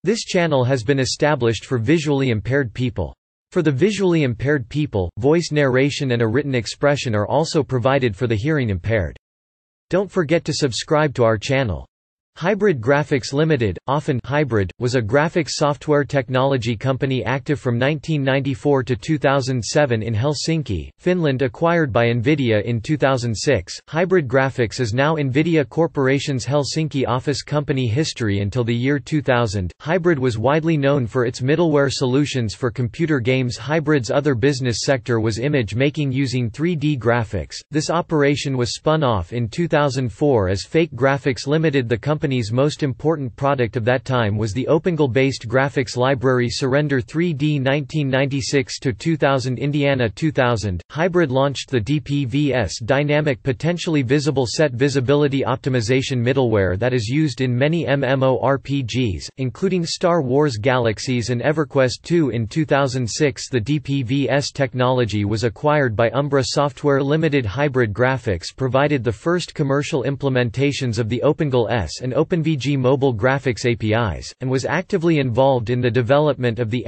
This channel has been established for visually impaired people. For the visually impaired people, voice narration and a written expression are also provided for the hearing impaired. Don't forget to subscribe to our channel. Hybrid Graphics Limited, often Hybrid, was a graphics software technology company active from 1994 to 2007 in Helsinki, Finland, acquired by NVIDIA in 2006. Hybrid Graphics is now NVIDIA Corporation's Helsinki office company. History until the year 2000, Hybrid was widely known for its middleware solutions for computer games. Hybrid's other business sector was image making using 3D graphics. This operation was spun off in 2004 as Fake Graphics Limited. The company's most important product of that time was the OpenGL-based graphics library Surrender 3D 1996–2000. Indiana 2000, Hybrid launched the DPVS Dynamic Potentially Visible Set Visibility Optimization middleware that is used in many MMORPGs, including Star Wars Galaxies and EverQuest 2. In 2006, the DPVS technology was acquired by Umbra Software Limited. Hybrid Graphics provided the first commercial implementations of the OpenGL-S and OpenVG mobile graphics APIs, and was actively involved in the development of the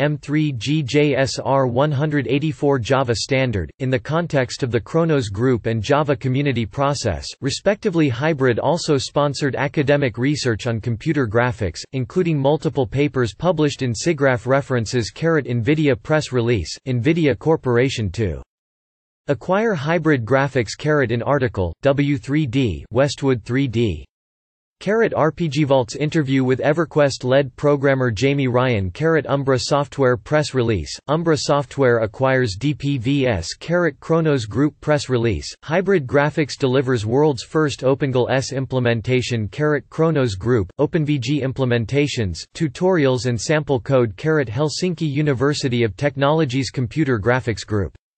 M3GJSR 184 Java standard, in the context of the Khronos Group and Java Community Process, respectively. Hybrid also sponsored academic research on computer graphics, including multiple papers published in SIGGRAPH references. NVIDIA press release, NVIDIA Corporation to acquire Hybrid Graphics. In article, W3D Westwood 3D. RPGVault's interview with EverQuest-led programmer Jamie Ryan. Umbra Software press release, Umbra Software acquires DPVS. Khronos Group press release, Hybrid Graphics delivers world's first OpenGL-S implementation. Khronos Group, OpenVG implementations, tutorials and sample code. Helsinki University of Technology's Computer Graphics Group